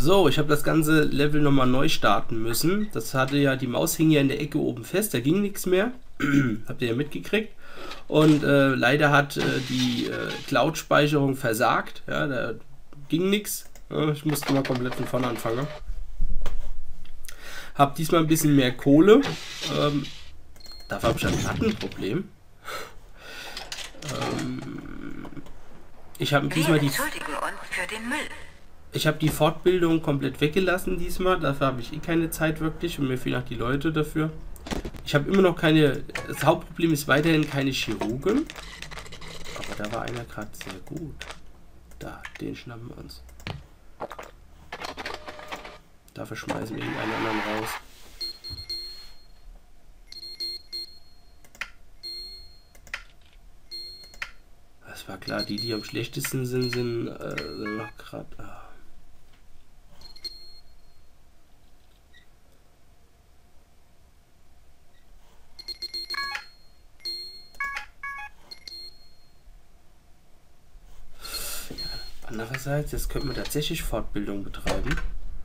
So, ich habe das ganze Level nochmal neu starten müssen. Das hatte ja, die Maus hing ja in der Ecke oben fest, da ging nichts mehr. Habt ihr ja mitgekriegt. Und leider hat die Cloud-Speicherung versagt. Ja, da ging nichts. Ja, ich musste mal komplett von vorne anfangen. Hab diesmal ein bisschen mehr Kohle. Dafür habe ich ein Plattenproblem. Ich habe diesmal die Fortbildung komplett weggelassen diesmal. Dafür habe ich eh keine Zeit wirklich und mir fehlen auch die Leute dafür. Ich habe immer noch keine. Das Hauptproblem ist weiterhin keine Chirurgen. Aber da war einer gerade sehr gut. Da, den schnappen wir uns. Dafür schmeißen wir irgendeinen anderen raus. Das war klar, die am schlechtesten sind gerade. Andererseits, jetzt könnten wir tatsächlich Fortbildung betreiben.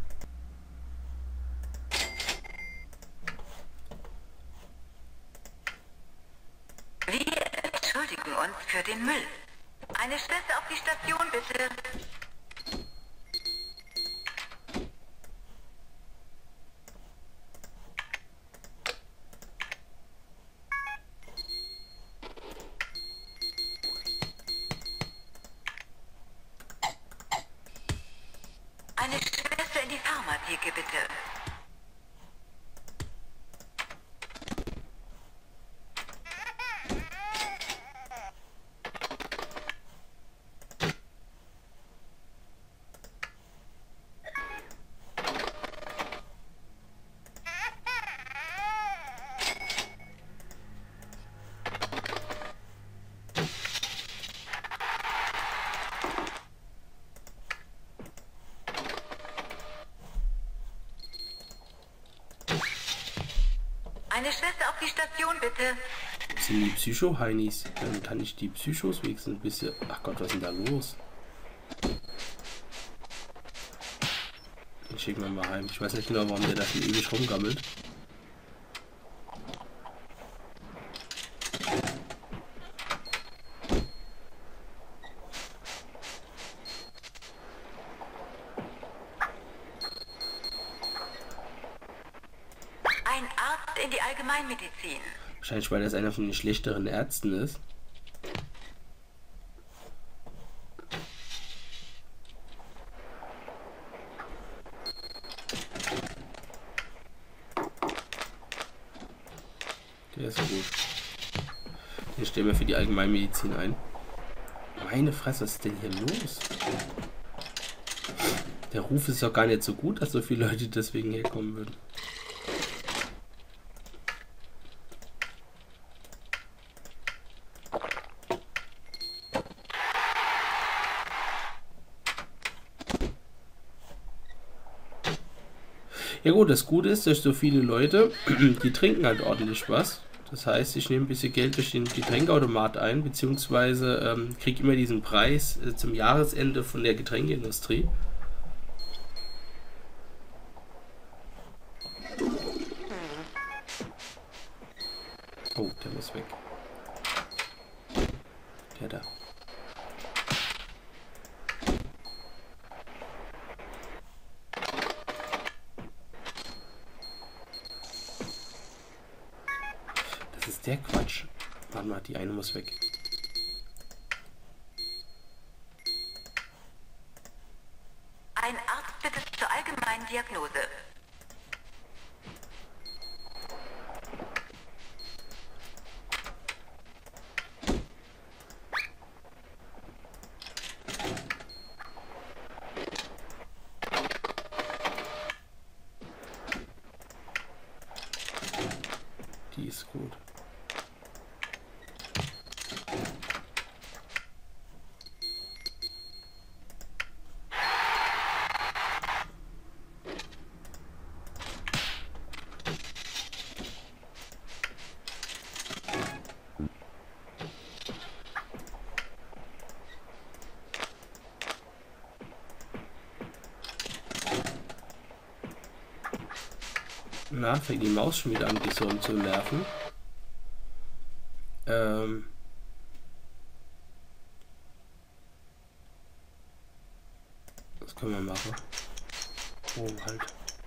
Wir entschuldigen uns für den Müll. Eine Schwester auf die Station, bitte. Eine Schwester in die Pharmatheke, bitte. Eine Schwester auf die Station, bitte. Das sind die Psycho-Heinis. Dann kann ich die Psychos wenigstens ein bisschen... Ach Gott, was ist denn da los? Den schicken wir mal heim. Ich weiß nicht genau, warum der da schon ewig rumgammelt. Ein Arzt in die Allgemeinmedizin. Wahrscheinlich, weil das einer von den schlechteren Ärzten ist. Der ist gut. Den stellen wir für die Allgemeinmedizin ein. Meine Fresse, was ist denn hier los? Der Ruf ist doch gar nicht so gut, dass so viele Leute deswegen herkommen würden. Ja gut, das Gute ist, dass so viele Leute, die trinken halt ordentlich was. Das heißt, ich nehme ein bisschen Geld durch den Getränkautomat ein, beziehungsweise kriege immer diesen Preis zum Jahresende von der Getränkeindustrie. Oh, der muss weg. Der da. Das ist der Quatsch. Warte mal, die eine muss weg. Ein Arzt bitte zur allgemeinen Diagnose. Die ist gut. Na, fängt die Maus schon wieder an, dich so umzunerven. Was können wir machen? Oh, halt.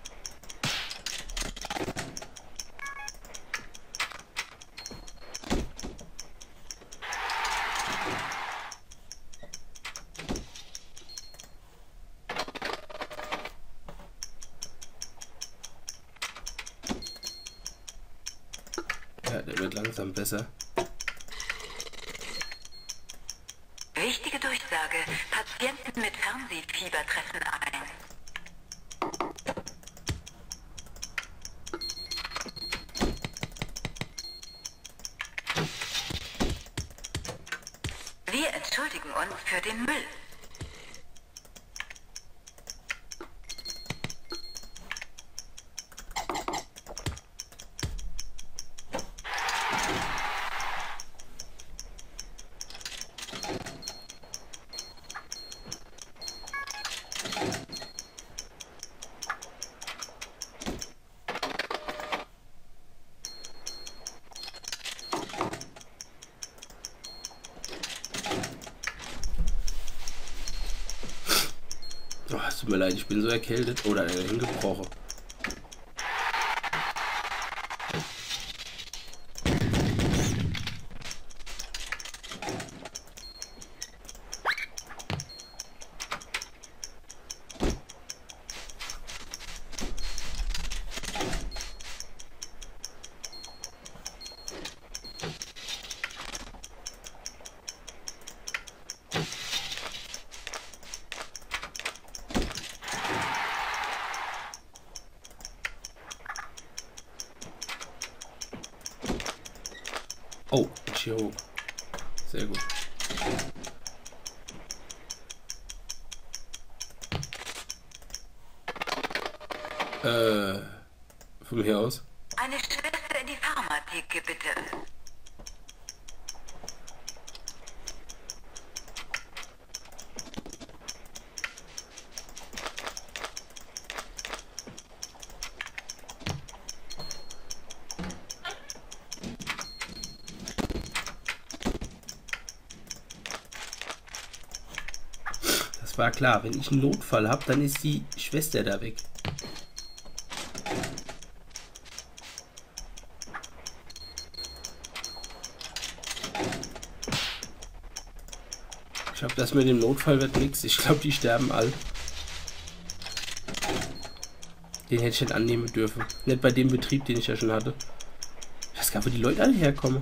Ja, der wird langsam besser. Wichtige Durchsage. Patienten mit Fernsehfieber treffen ein. Wir entschuldigen uns für den Müll. Oh, es tut mir leid, ich bin so erkältet. Oder hingebrochen. Oh, Chirurg. Sehr gut. Von mir aus. Eine Schwester in die Pharmatheke, bitte. Das war klar, wenn ich einen Notfall habe, dann ist die Schwester da weg. Ich glaube, das mit dem Notfall wird nichts. Ich glaube, die sterben alle. Den hätte ich nicht annehmen dürfen. Nicht bei dem Betrieb, den ich ja schon hatte. Ich weiß gar nicht, wo die Leute alle herkommen.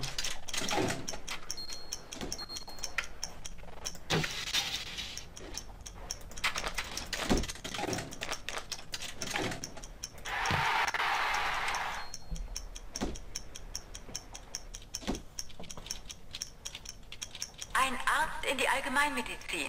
Ein Arzt in die Allgemeinmedizin.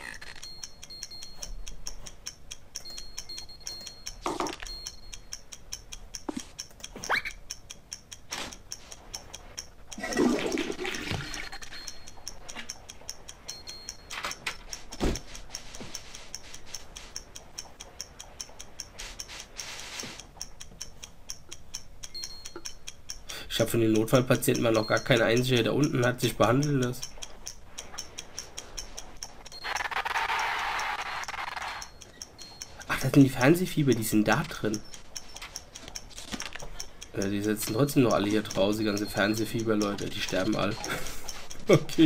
Ich habe von den Notfallpatienten mal noch gar keine Einsicht. Da unten hat sich behandeln lassen. Ach, das sind die Fernsehfieber, die sind da drin. Ja, die sitzen trotzdem noch alle hier draußen, die ganze Fernsehfieber, Leute. Die sterben alle. Okay.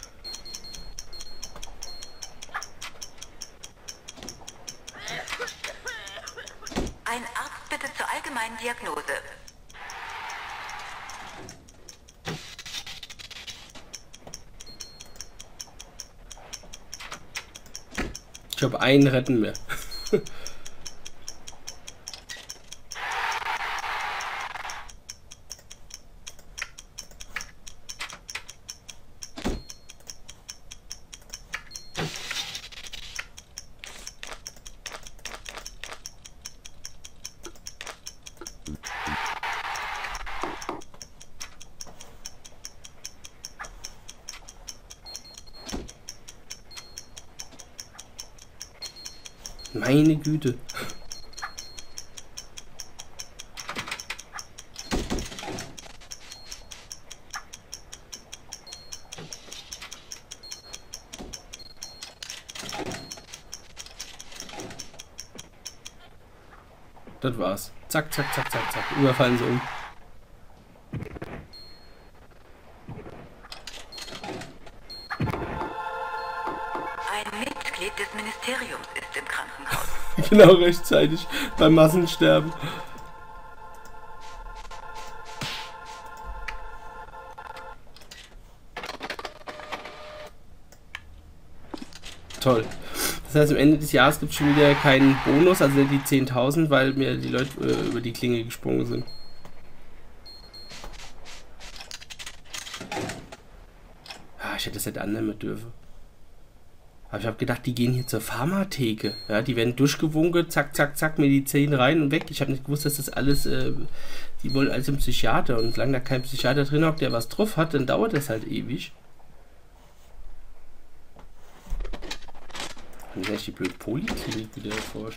Ein Arzt bitte zur allgemeinen Diagnose. Ich habe einen retten mehr. Meine Güte. Das war's. Zack, zack, zack, zack, zack. Überfallen sie um. Ein Mitglied des Ministeriums ist im Krankenhaus. Genau rechtzeitig beim Massensterben. Toll. Das heißt, am Ende des Jahres gibt es schon wieder keinen Bonus, also die 10.000, weil mir die Leute über die Klinge gesprungen sind. Ah, ich hätte das nicht annehmen dürfen. Aber ich habe gedacht, die gehen hier zur Pharmatheke. Ja, die werden durchgewunken, zack, zack, zack, Medizin rein und weg. Ich habe nicht gewusst, dass das alles, die wollen alles im Psychiater. Und solange da kein Psychiater drin hockt, der was drauf hat, dann dauert das halt ewig. Haben sich die blöde Poliklinik wieder erforscht.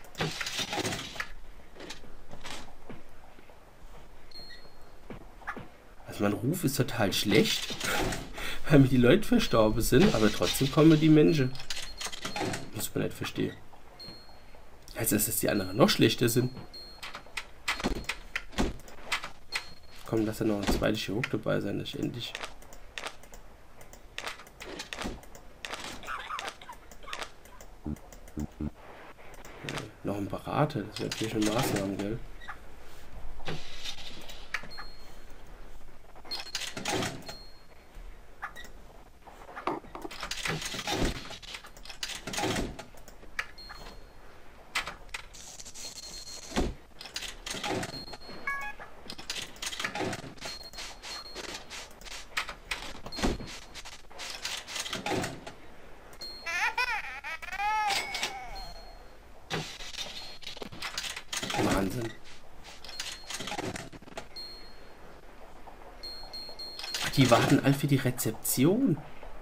Also mein Ruf ist total schlecht, weil mir die Leute verstorben sind, aber trotzdem kommen die Menschen. Muss man nicht verstehen. Heißt das, dass die anderen noch schlechter sind? Komm, lass da noch ein zweites Chirurg dabei sein, das ist endlich. Noch ein Berater, das wäre natürlich schon Maßnahmen, gell? Wahnsinn. Ach, die warten all für die Rezeption.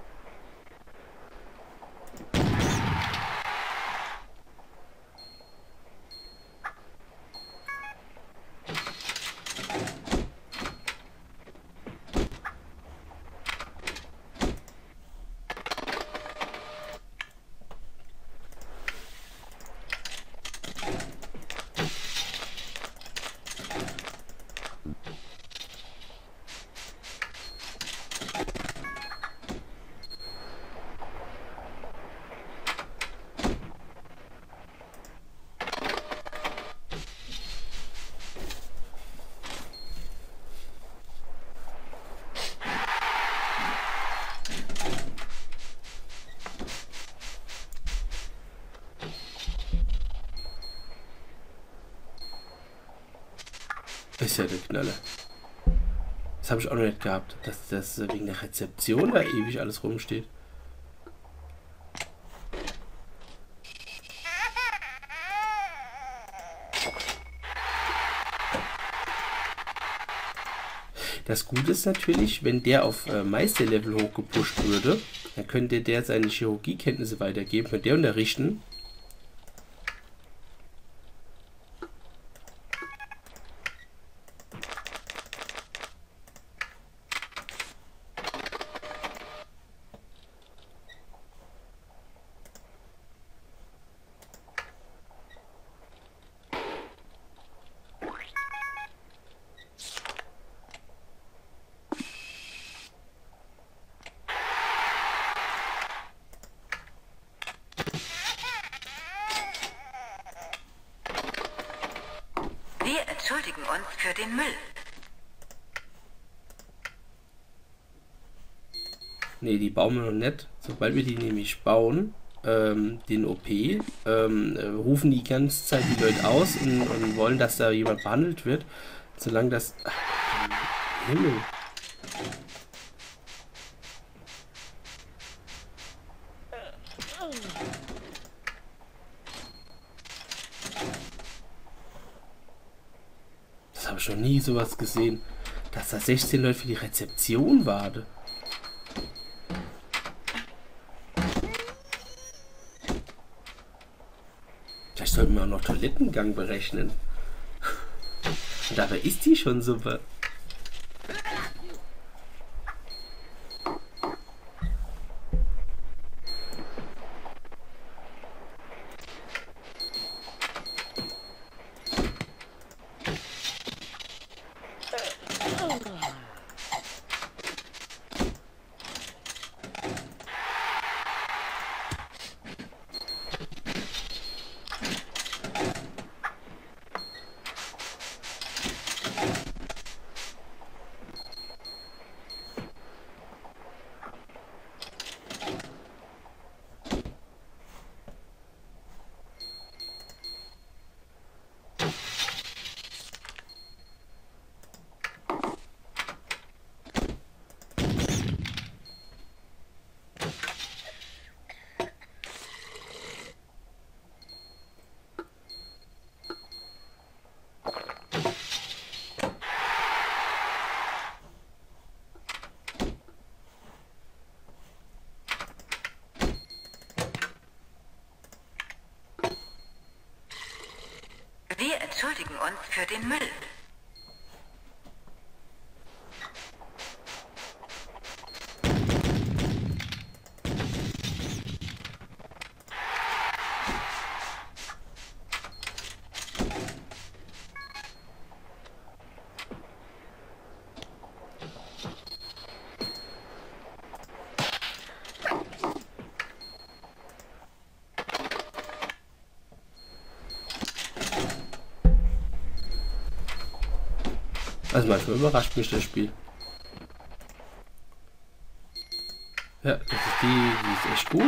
Ist ja der Knaller. Das habe ich auch noch nicht gehabt, dass das wegen der Rezeption da ewig alles rumsteht. Das Gute ist natürlich, wenn der auf Meisterlevel hochgepusht würde, dann könnte der seine Chirurgiekenntnisse weitergeben, könnte der unterrichten. Wir entschuldigen uns für den Müll. Ne, die bauen wir noch nicht. Sobald wir die nämlich bauen, den OP, rufen die ganze Zeit die Leute aus und wollen, dass da jemand behandelt wird. Solange das... Ach, Himmel. Das habe ich noch nie sowas gesehen, dass da 16 Leute für die Rezeption warten. Vielleicht sollten wir auch noch Toilettengang berechnen. Und dabei ist die schon super. entschuldigen uns für den Müll. Also manchmal überrascht mich das Spiel. Ja, das ist die ist echt gut.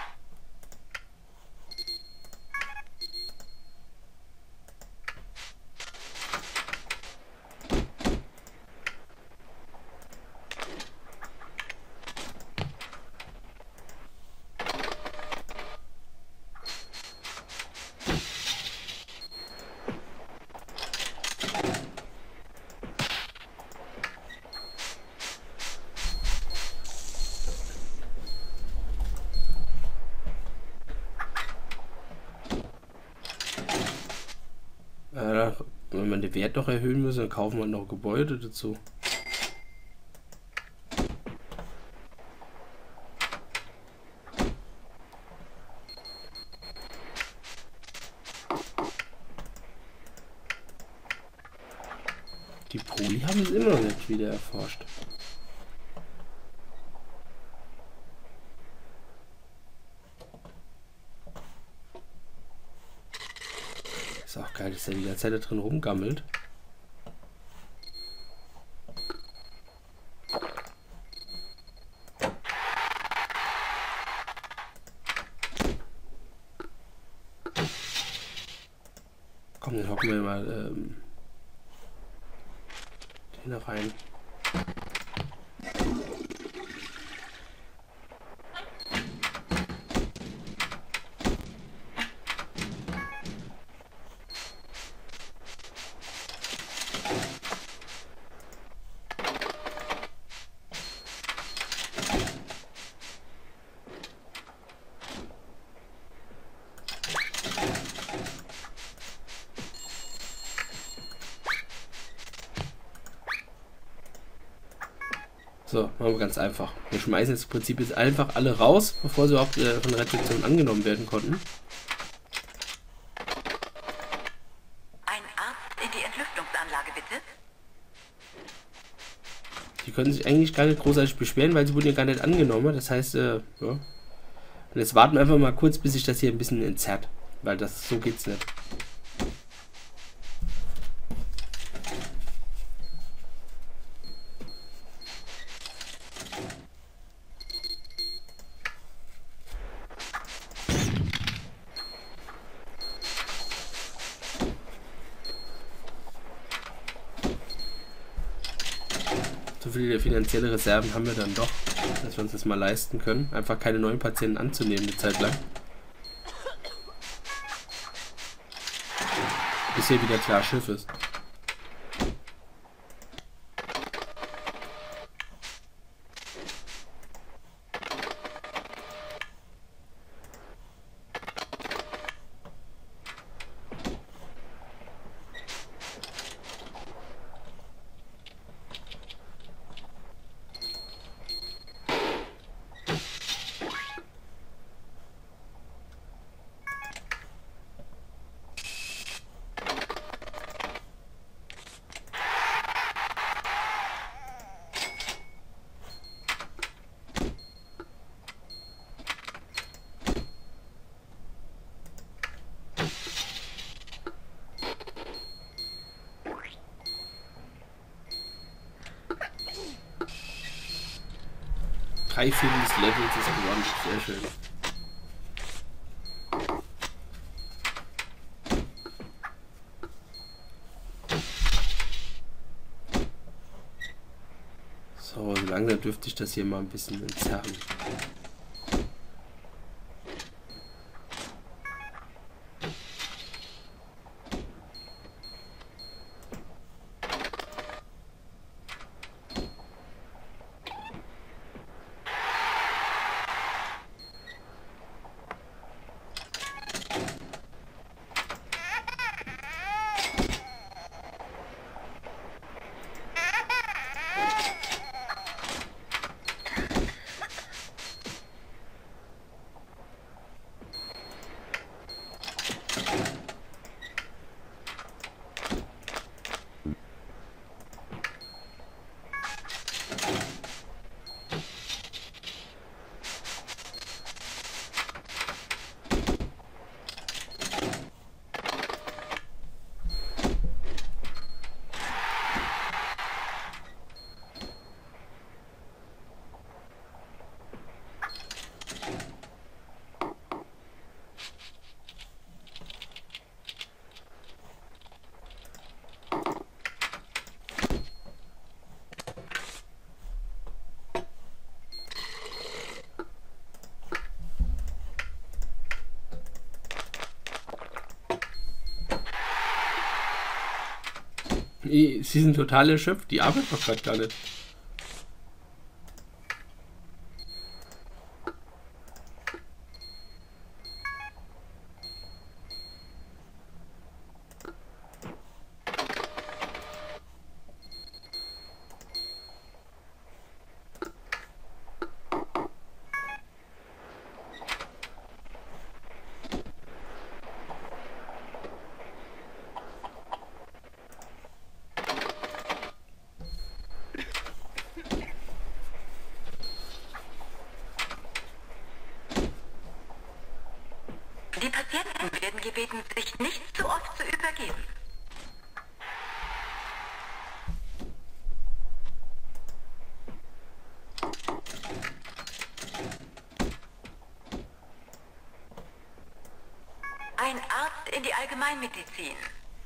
Wenn man den Wert noch erhöhen muss, dann kaufen wir noch Gebäude dazu. Die Poli haben es immer noch nicht wieder erforscht. Ist auch geil, dass er die ganze Zeit da drin rumgammelt. Komm, dann hocken wir mal den da rein. So, machen wir ganz einfach. Wir schmeißen jetzt im Prinzip jetzt einfach alle raus, bevor sie überhaupt von der Rezeption angenommen werden konnten. Ein Arzt in die Entlüftungsanlage, bitte. Die können sich eigentlich gar nicht großartig beschweren, weil sie wurden ja gar nicht angenommen. Das heißt, ja. Und jetzt warten wir einfach mal kurz, bis sich das hier ein bisschen entzerrt. Weil das so geht's nicht. So viele finanzielle Reserven haben wir dann doch, dass wir uns das mal leisten können. Einfach keine neuen Patienten anzunehmen eine Zeit lang. Bis hier wieder klar Schiff ist. Drei Viertel des Levels ist gewonnen. Sehr schön. So, langsam dürfte ich das hier mal ein bisschen entzerren. Sie sind total erschöpft, die arbeiten doch gerade gar nicht. Die Patienten werden gebeten, sich nicht zu oft zu übergeben. Ein Arzt in die Allgemeinmedizin.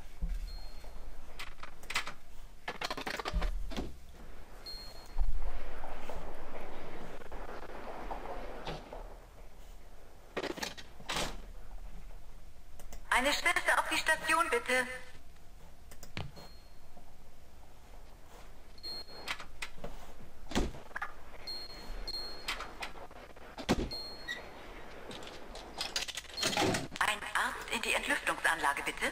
Eine Schwester auf die Station, bitte. Ein Arzt in die Entlüftungsanlage, bitte.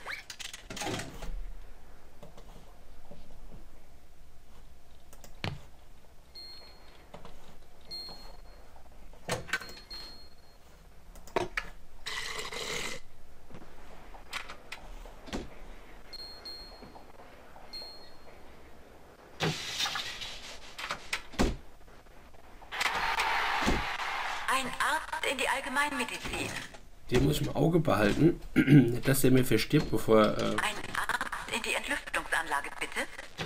Ein Arzt in die Allgemeinmedizin. Den muss ich im Auge behalten, nicht, dass der mir verstirbt, bevor Ein Arzt in die Entlüftungsanlage, bitte.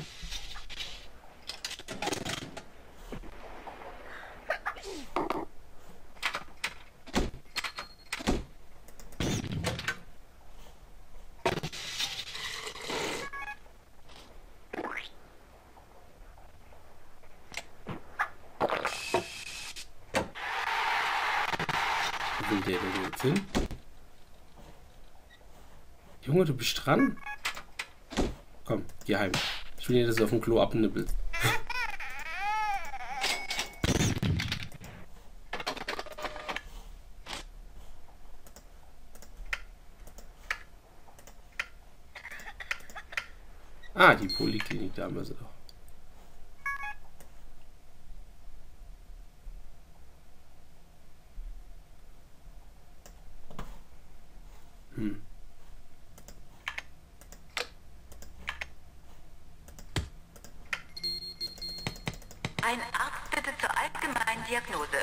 Wo will der denn jetzt hin? Junge, du bist dran. Komm, geh heim. Ich will nicht, dass du auf dem Klo abnippelst. Ah, die Poliklinik, da haben wir sie doch. Ein Arzt bitte zur allgemeinen Diagnose.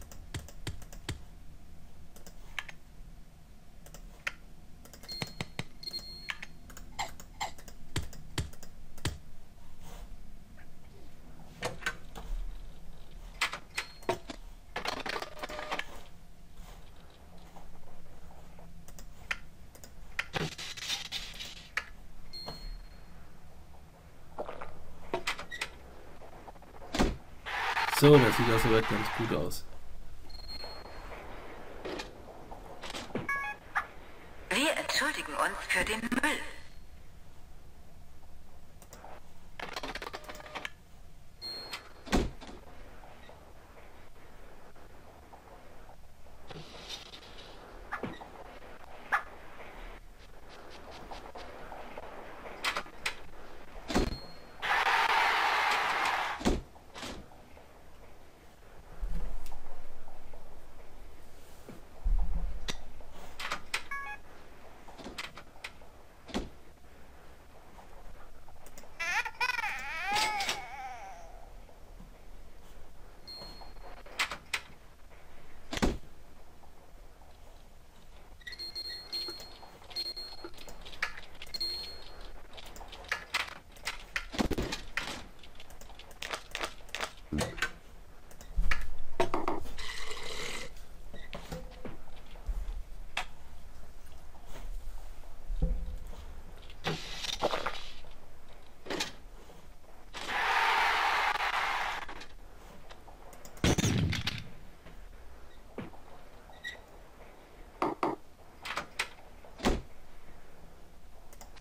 So, das sieht auch soweit ganz gut aus. Wir entschuldigen uns für den Müll.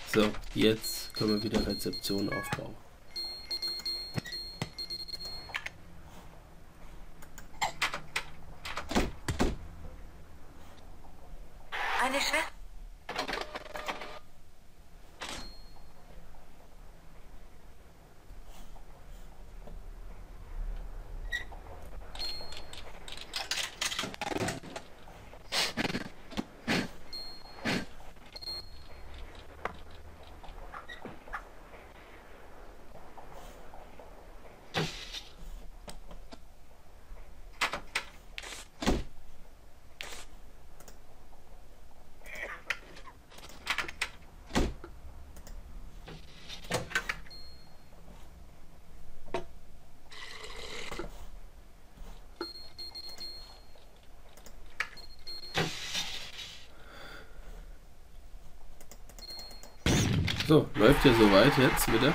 So, jetzt können wir wieder Rezeption aufbauen. Eine Schwester. So, läuft ja soweit jetzt wieder.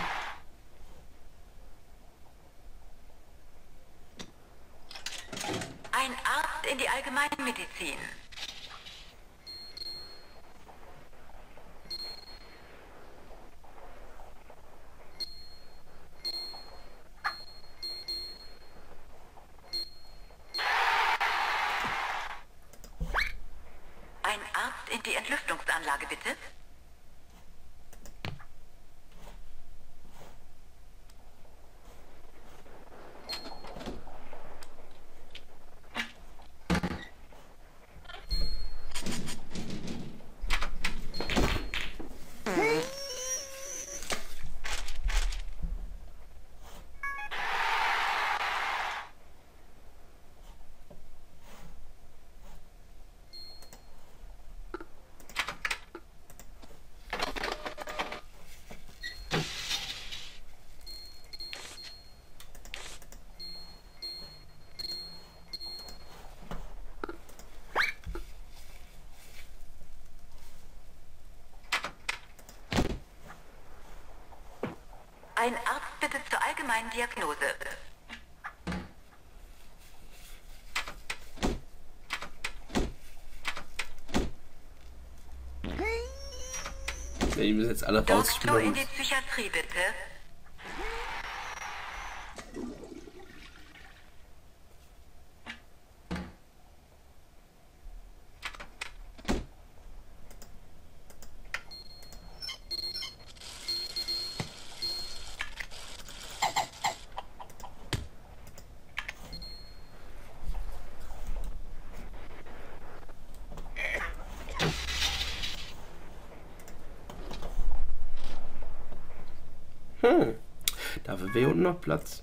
Ein Arzt in die Allgemeinmedizin. Ein Arzt in die Entlüftungsanlage, bitte. Ein Arzt bitte zur allgemeinen Diagnose. Ja, die müssen jetzt alle Doktor in rausspielen. die Psychiatrie, bitte. Dafür wäre unten noch Platz.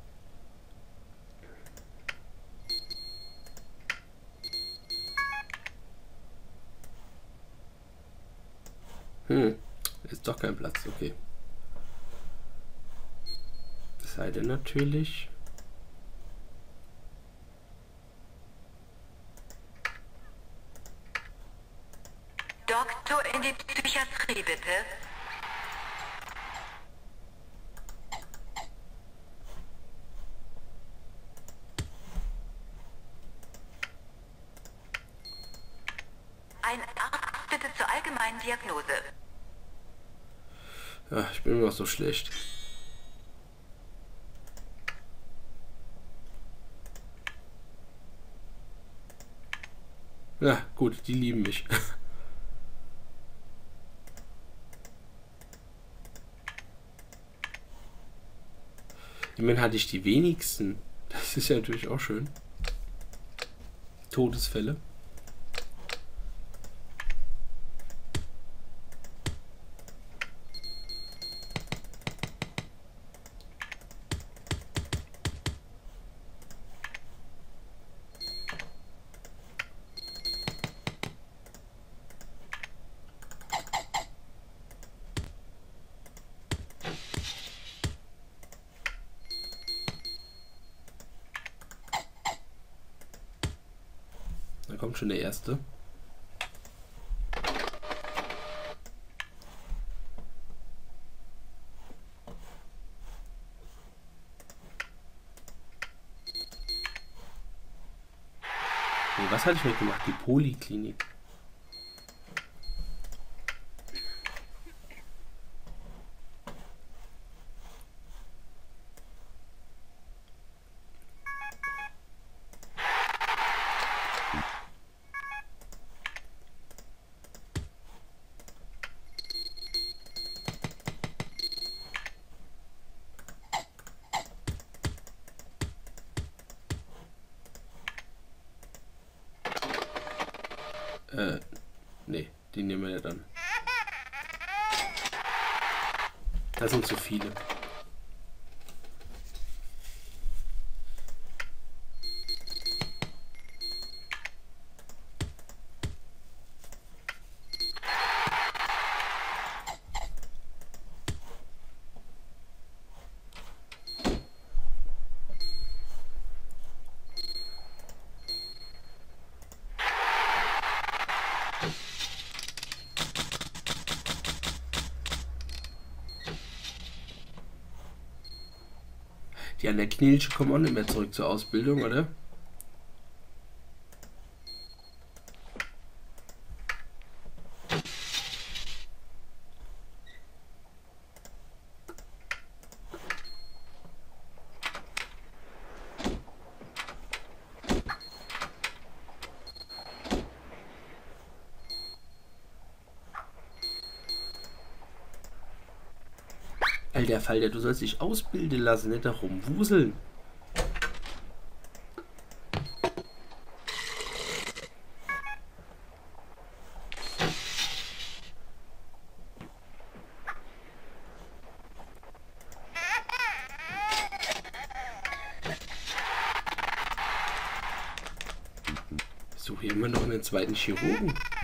Ist doch kein Platz, okay. Das sei denn natürlich. Doktor in die Psychiatrie, bitte. Ein Arzt bitte zur allgemeinen Diagnose. Ja, ich bin immer noch so schlecht. Ja, gut, die lieben mich. Immerhin hatte ich die wenigsten. Das ist ja natürlich auch schön. Todesfälle. Da kommt schon der erste. Nee, was hatte ich heute gemacht? Die Poliklinik. Nee, die nehmen wir ja dann. Das sind zu viele. Die an der Knilche kommen auch nicht mehr zurück zur Ausbildung, oder? Alter Falter, du sollst dich ausbilden lassen, nicht da rumwuseln. Ich suche immer noch einen zweiten Chirurgen.